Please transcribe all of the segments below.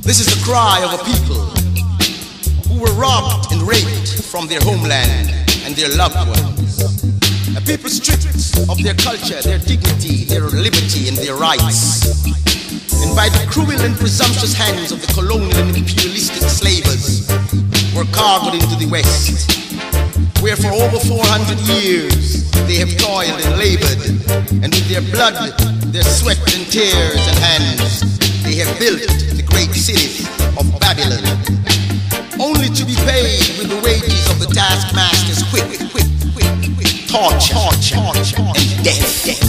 This is the cry of a people who were robbed and raped from their homeland and their loved ones. A people stripped of their culture, their dignity, their liberty, and their rights. And by the cruel and presumptuous hands of the colonial and imperialistic slavers, were cargoed into the West, where for over 400 years they have toiled and labored, and with their blood, their sweat and tears and hands, they have built the great city of Babylon, only to be paid with the wages of the taskmaster's torture and death.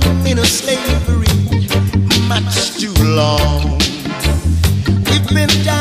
We've been down